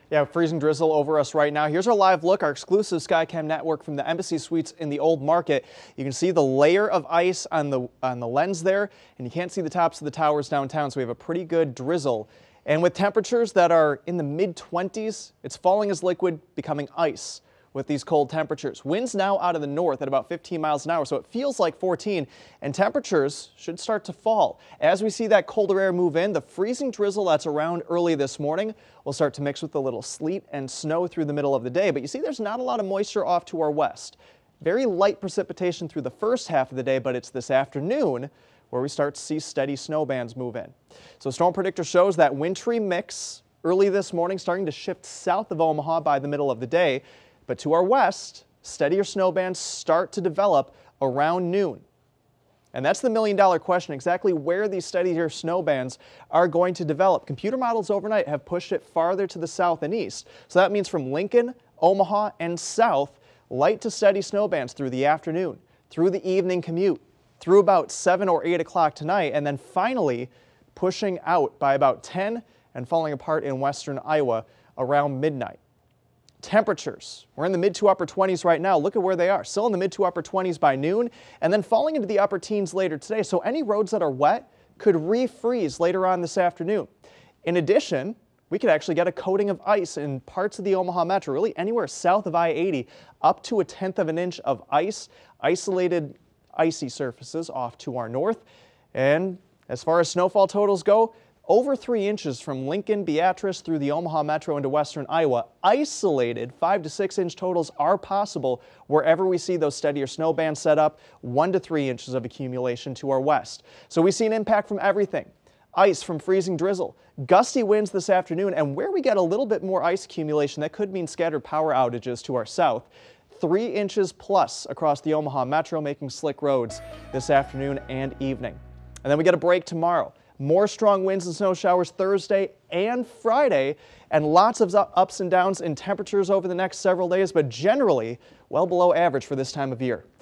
Yeah, freezing drizzle over us right now. Here's our live look, our exclusive Skycam network from the Embassy Suites in the Old Market. You can see the layer of ice on the lens there, and you can't see the tops of the towers downtown, so we have a pretty good drizzle. And with temperatures that are in the mid-20s, it's falling as liquid, becoming ice with these cold temperatures. Winds now out of the north at about 15 miles an hour, so it feels like 14, and temperatures should start to fall. As we see that colder air move in, the freezing drizzle that's around early this morning will start to mix with a little sleet and snow through the middle of the day. But you see there's not a lot of moisture off to our west. Very light precipitation through the first half of the day, but it's this afternoon where we start to see steady snow bands move in. So Storm Predictor shows that wintry mix early this morning starting to shift south of Omaha by the middle of the day. But to our west, steadier snow bands start to develop around noon. And that's the million-dollar question, exactly where these steadier snow bands are going to develop. Computer models overnight have pushed it farther to the south and east. So that means from Lincoln, Omaha, and south, light to steady snow bands through the afternoon, through the evening commute, through about 7 or 8 o'clock tonight, and then finally pushing out by about 10 and falling apart in western Iowa around midnight. Temperatures, we're in the mid to upper 20s right now. Look at where they are. Still in the mid to upper 20s by noon, and then falling into the upper teens later today. So any roads that are wet could refreeze later on this afternoon. In addition, we could actually get a coating of ice in parts of the Omaha Metro, really anywhere south of I-80, up to 1/10 of an inch of ice, isolated icy surfaces off to our north. And as far as snowfall totals go, over 3 inches from Lincoln, Beatrice through the Omaha Metro into western Iowa. Isolated 5 to 6 inch totals are possible wherever we see those steadier snow bands set up, 1 to 3 inches of accumulation to our west. So we see an impact from everything. Ice from freezing drizzle, gusty winds this afternoon, and where we get a little bit more ice accumulation, that could mean scattered power outages to our south. 3 inches plus across the Omaha Metro, making slick roads this afternoon and evening. And then we get a break tomorrow. More strong winds and snow showers Thursday and Friday, and lots of ups and downs in temperatures over the next several days, but generally well below average for this time of year.